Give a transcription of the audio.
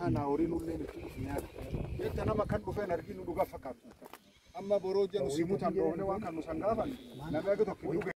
kana horii nullee nuti nyaata. Jecha nama kan dhufeen arginu dhugaa fakkaatu. Amma boroo jennu simuutaan dhoofne waan kan nu sangaafan namni tokko